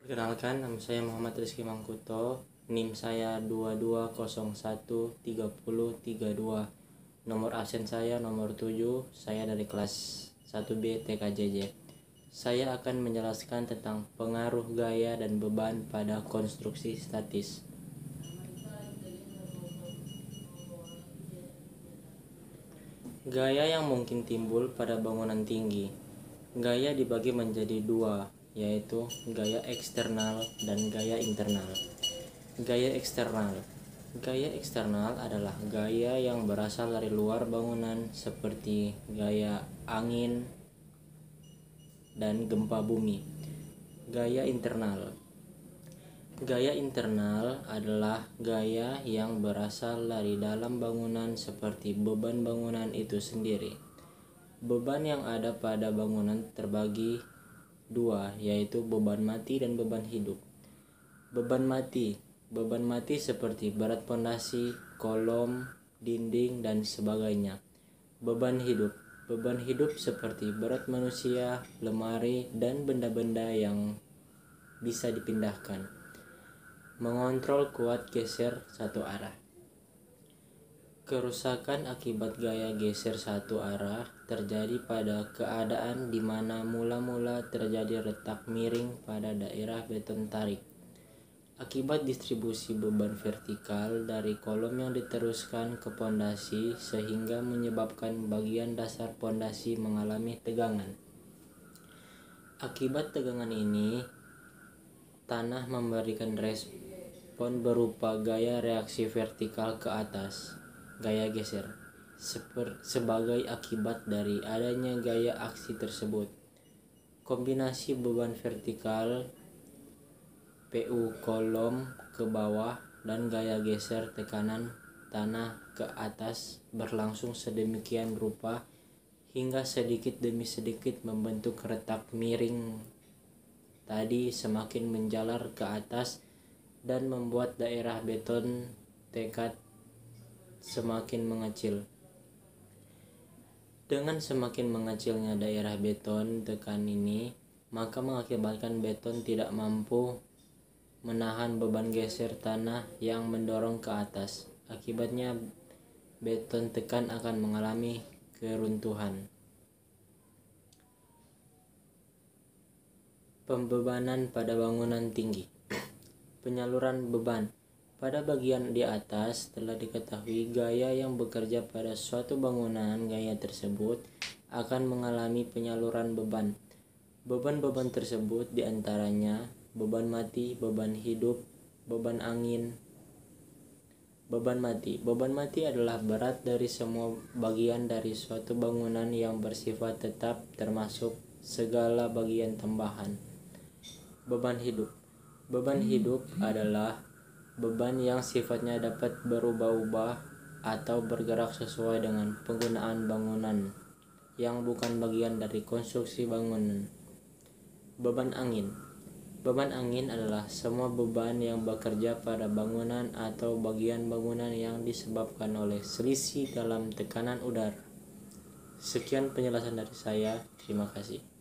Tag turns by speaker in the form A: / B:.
A: Perkenalkan, nama saya Muhammad Rizky Mangkuto. NIM saya 22013032. Nomor absen saya nomor 7. Saya dari kelas 1B TKJJ. Saya akan menjelaskan tentang pengaruh gaya dan beban pada konstruksi statis. Gaya yang mungkin timbul pada bangunan tinggi. Gaya dibagi menjadi dua, yaitu gaya eksternal dan gaya internal. Gaya eksternal. Gaya eksternal adalah gaya yang berasal dari luar bangunan seperti gaya angin dan gempa bumi. Gaya internal. Gaya internal adalah gaya yang berasal dari dalam bangunan seperti beban bangunan itu sendiri. Beban yang ada pada bangunan terbagi dua, yaitu beban mati dan beban hidup. Beban mati seperti berat pondasi, kolom, dinding, dan sebagainya. Beban hidup seperti berat manusia, lemari, dan benda-benda yang bisa dipindahkan. Mengontrol kuat geser satu arah. Kerusakan akibat gaya geser satu arah terjadi pada keadaan di mana mula-mula terjadi retak miring pada daerah beton tarik. Akibat distribusi beban vertikal dari kolom yang diteruskan ke pondasi sehingga menyebabkan bagian dasar pondasi mengalami tegangan. Akibat tegangan ini, tanah memberikan respon berupa gaya reaksi vertikal ke atas, gaya geser, sebagai akibat dari adanya gaya aksi tersebut. Kombinasi beban vertikal PU kolom ke bawah dan gaya geser tekanan tanah ke atas berlangsung sedemikian rupa hingga sedikit demi sedikit membentuk retak miring tadi semakin menjalar ke atas dan membuat daerah beton tekad semakin mengecil. Dengan semakin mengecilnya daerah beton tekan ini, maka mengakibatkan beton tidak mampu menahan beban geser tanah yang mendorong ke atas. Akibatnya beton tekan akan mengalami keruntuhan. Pembebanan pada bangunan tinggi. Penyaluran beban. Pada bagian di atas telah diketahui gaya yang bekerja pada suatu bangunan. Gaya tersebut akan mengalami penyaluran beban. Beban-beban tersebut diantaranya beban mati, beban hidup, beban angin. Beban mati. Beban mati adalah berat dari semua bagian dari suatu bangunan yang bersifat tetap termasuk segala bagian tambahan. Beban hidup. Beban hidup adalah beban yang sifatnya dapat berubah-ubah atau bergerak sesuai dengan penggunaan bangunan yang bukan bagian dari konstruksi bangunan. Beban angin. Beban angin adalah semua beban yang bekerja pada bangunan atau bagian bangunan yang disebabkan oleh selisih dalam tekanan udara. Sekian penjelasan dari saya. Terima kasih.